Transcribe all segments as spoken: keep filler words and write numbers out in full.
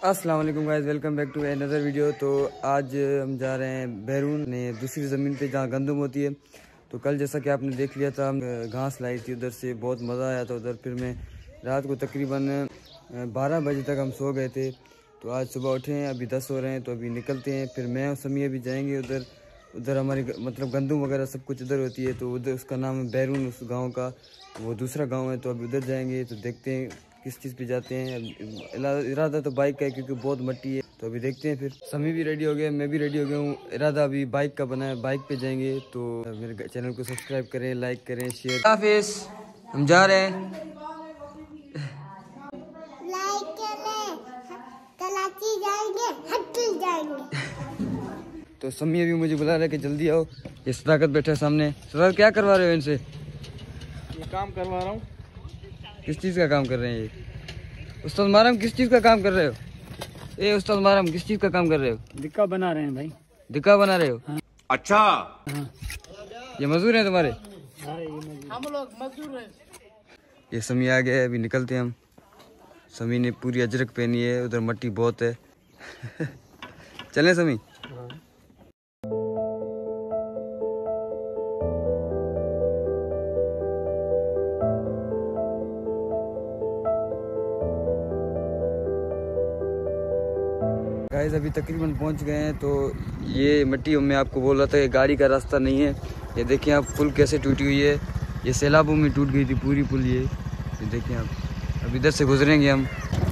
अस्सलाम वालेकुम guys, welcome back to another video. तो आज हम जा रहे हैं बैरून ने दूसरी ज़मीन पे जहाँ गंदम होती है। तो कल जैसा कि आपने देख लिया था, हम घास लाई थी उधर से, बहुत मज़ा आया था उधर। फिर मैं रात को तकरीबन बारह बजे तक हम सो गए थे। तो आज सुबह उठे हैं, अभी दस हो रहे हैं, तो अभी निकलते हैं। फिर मैं और समी भी जाएंगे उधर। उधर हमारी मतलब गंदम वगैरह सब कुछ उधर होती है। तो उधर उसका नाम है बैरून, उस गाँव का। वो दूसरा गाँव है, तो अभी उधर जाएंगे। तो देखते हैं किस चीज़ पे जाते हैं। इरादा तो बाइक का है क्योंकि बहुत मट्टी है। तो अभी देखते हैं। फिर समी भी रेडी हो गया, मैं भी रेडी हो गया हूँ। इरादा अभी बाइक का बना है, बाइक पे जाएंगे। तो मेरे चैनल को सब्सक्राइब करें, लाइक करें, शेयर। हाफिज, हम जा रहे हैं। लाइक करें, कराची जाएंगे, हट्टी जाएंगे। तो समी अभी मुझे बुला रहा है कि जल्दी आओ। ये सदाकत बैठा है सामने। सदाकत, क्या करवा रहे हो इनसे? ये काम करवा रहा हूँ। किस चीज़ का काम कर रहे हैं ये? उस्ताद मारम, किस चीज़ का काम कर रहे हो? ए उस्ताद मारम, किस चीज़ का काम कर रहे हो? दिक्का बना रहे हैं भाई। दिक्का बना रहे हो? हाँ। अच्छा, हाँ। ये मजदूर हैं तुम्हारे? हाँ, ये हम लोग मजदूर हैं। ये समी आ गया है, अभी निकलते हैं हम। समी ने पूरी अजरक पहनी है, उधर मट्टी बहुत है। चलें समी? गाइस अभी तकरीबन पहुंच गए हैं। तो ये मट्टी मैं आपको बोल रहा था कि गाड़ी का रास्ता नहीं है। ये देखिए आप, पुल कैसे टूटी हुई है। ये सैलाबों में टूट गई थी पूरी पुल। ये ये देखिए आप, अब इधर से गुजरेंगे हम।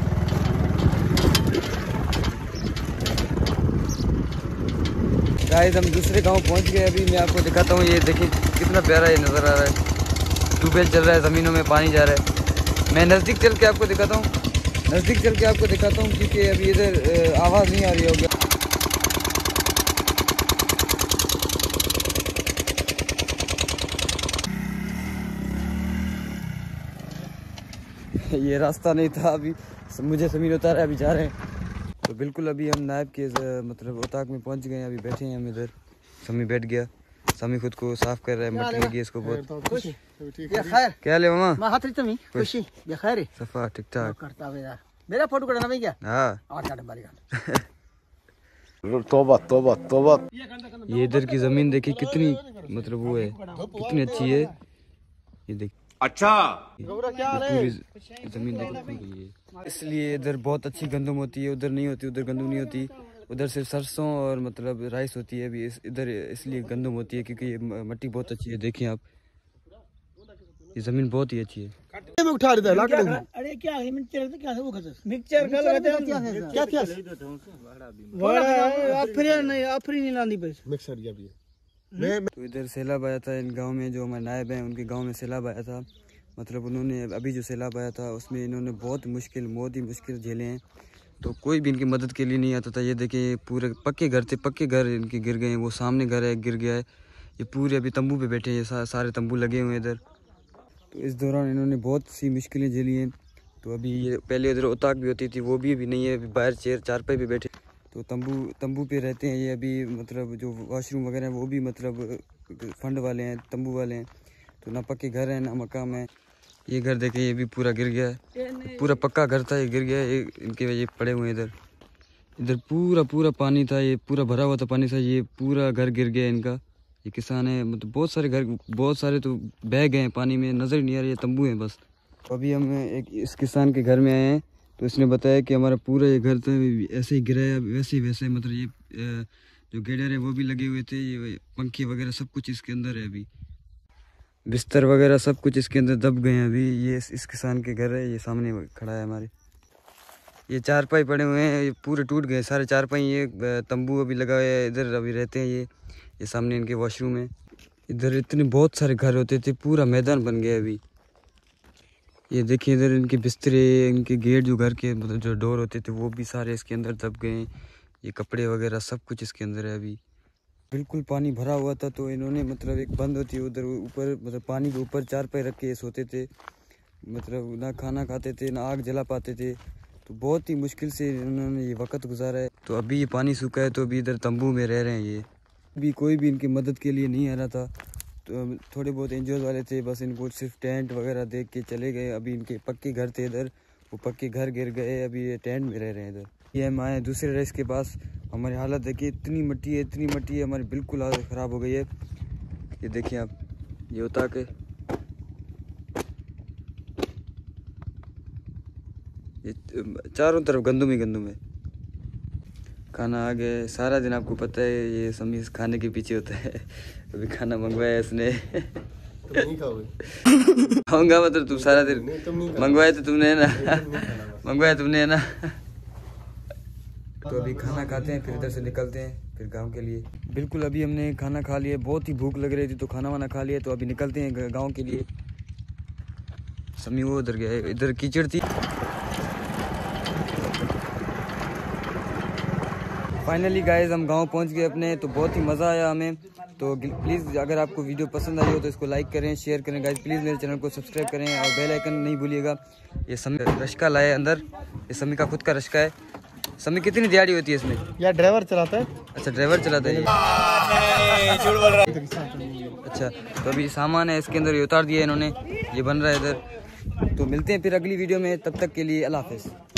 गाइस हम दूसरे गांव पहुंच गए। अभी मैं आपको दिखाता हूँ। ये देखिए कितना प्यारा ये नज़र आ रहा है। ट्यूबवेल चल रहा है, ज़मीनों में पानी जा रहा है। मैं नज़दीक चल के आपको दिखाता हूँ, नज़दीक चल के आपको दिखाता हूँ क्योंकि अभी इधर आवाज़ नहीं आ रही होगी। ये रास्ता नहीं था। अभी मुझे समीर उतारा, अभी जा रहे हैं। तो बिल्कुल अभी हम नायब के मतलब उताक में पहुंच गए हैं। अभी बैठे हैं हम इधर। समी बैठ गया, समी खुद को साफ कर रहा है, मट्टी लगी है इसको बहुत। खुश क्या ले मामा? मैं हाथ रही खुशी बेखैर है। सफा ठीक ठाक करता है यार। मेरा फोटो करना नहीं क्या? हाँ। और काट बारी तौबा तौबा तौबा। ये इधर की जमीन देखिए कितनी मतलब वो है, कितनी अच्छी है। ये देख, अच्छा पूरी जमीन देखो। इसलिए इधर बहुत अच्छी गंदम होती है, उधर नहीं होती। उधर गंदम नहीं होती, उधर सिर्फ सरसों और मतलब राइस होती है। अभी इस, इधर इसलिए गंदम होती है क्योंकि ये मट्टी बहुत अच्छी है। देखिए आप, ये जमीन बहुत ही अच्छी है। में उठा देता है लाकड़ में। अरे क्या है मिक्सचर क्या है वो खसस मिक्सचर का लगाते हैं क्या है क्या क्या बड़ा अफरी नहीं अफरी नहीं लांदी पे मिक्सर ये भी तो इधर सैलाब आया था इन गांव में। जो हमारे नायब हैं उनके गांव में सैलाब आया था। मतलब उन्होंने अभी जो सैलाब आया था उसमें इन्होंने बहुत मुश्किल बहुत ही मुश्किल झेले हैं। तो कोई भी इनकी मदद के लिए नहीं आता था। ये देखिए पूरे पक्के घर थे, पक्के घर इनके गिर गए हैं। वो सामने घर है, गिर गया है। ये पूरे अभी तंबू पे बैठे हैं, ये सा, सारे तंबू लगे हुए हैं इधर। तो इस दौरान इन्होंने बहुत सी मुश्किलें झेली हैं। तो अभी ये पहले इधर उताक भी होती थी, वो भी अभी नहीं है। अभी बाहर चेयर चारपाई पे बैठे, तो तंबू तंबू पे रहते हैं ये। अभी मतलब जो वॉशरूम वगैरह हैं वो भी मतलब फंड वाले हैं, तंबू वाले हैं। तो ना पक्के घर हैं ना मकान है। ये घर देखे, ये भी पूरा गिर गया है। पूरा पक्का घर था, ये गिर गया है। इनके ये पड़े हुए हैं इधर। इधर पूरा पूरा पानी था, ये पूरा भरा हुआ था पानी से। ये पूरा घर गिर गया इनका। ये किसान है, मतलब बहुत सारे घर, बहुत सारे तो बह गए हैं पानी में, नज़र नहीं आ रही है, तंबू हैं बस। तो अभी हम एक इस किसान के घर में आए हैं। तो इसने बताया कि हमारा पूरा ये घर था ऐसे ही गिरा है, वैसे ही वैसे मतलब ये जो गेडर है वो भी लगे हुए थे, ये पंखे वगैरह सब कुछ इसके अंदर है। अभी बिस्तर वगैरह सब कुछ इसके अंदर दब गए हैं। अभी ये इस किसान के घर है, ये सामने खड़ा है हमारे। ये चारपाई पड़े हुए हैं, ये पूरे टूट गए सारे चारपाई। ये तंबू अभी लगा हुआ है इधर, अभी रहते हैं ये ये सामने इनके वॉशरूम है। इधर इतने बहुत सारे घर होते थे, पूरा मैदान बन गया अभी। ये देखिए इधर इनके बिस्तरे, इनके गेट जो घर के मतलब जो डोर होते थे वो भी सारे इसके अंदर दब गए। ये कपड़े वगैरह सब कुछ इसके अंदर है। अभी बिल्कुल पानी भरा हुआ था। तो इन्होंने मतलब एक बंद होती है उधर ऊपर, मतलब पानी के ऊपर चारपाई रख के सोते थे। मतलब ना खाना खाते थे ना आग जला पाते थे। तो बहुत ही मुश्किल से इन्होंने ये वक्त गुजारा है। तो अभी ये पानी सूखा है, तो अभी इधर तंबू में रह रहे हैं ये। अभी कोई भी इनकी मदद के लिए नहीं आ रहा था। तो थोड़े बहुत एनजीओ वाले थे, बस इनको सिर्फ टेंट वगैरह देख के चले गए। अभी इनके पक्के घर थे इधर, वो पक्के घर गिर गए। अभी ये टेंट में रह रहे हैं इधर। ये हम आए दूसरे रेस के पास। हमारी हालत देखिए, इतनी मिट्टी है, इतनी मिट्टी है, हमारी बिल्कुल हालत ख़राब हो गई है। ये देखिए आप, ये उतार के ये चारों तरफ गंदुम ही गंदुम है। खाना आ गया, सारा दिन आपको पता है ये समी खाने के पीछे होता है। अभी खाना मंगवाया इसने। तुम नहीं खाओगे? खाऊंगा मतलब तुम सारा दिन मंगवाया तो तुमने है ना, मंगवाया तुमने है ना। तो अभी खाना खाते हैं, फिर इधर से निकलते हैं फिर गांव के लिए। बिल्कुल अभी हमने खाना खा लिया, बहुत ही भूख लग रही थी तो खाना वाना खा लिया, तो अभी निकलते हैं गांव के लिए। समी वो उधर गया, इधर कीचड़ थी। फाइनली गाइस हम गांव पहुंच गए अपने, तो बहुत ही मज़ा आया हमें। तो प्लीज़ अगर आपको वीडियो पसंद आई हो तो इसको लाइक करें, शेयर करें गाइस। प्लीज़ मेरे चैनल को सब्सक्राइब करें और बेल आइकन नहीं भूलिएगा। ये समी रश्का लाए अंदर, ये समी का खुद का रश्का है। समी कितनी दिहाड़ी होती है इसमें? यार ड्राइवर चलाता है। अच्छा ड्राइवर चलाता है ये। अच्छा तो अभी सामान है इसके अंदर, ये उतार दिया इन्होंने, ये बन रहा है इधर। तो मिलते हैं फिर अगली वीडियो में, तब तक के लिए अल्लाह हाफिज़।